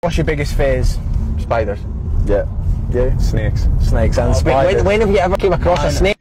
What's your biggest fears? Spiders. Yeah. You? Snakes. Snakes. And spiders. when have you ever came across a snake?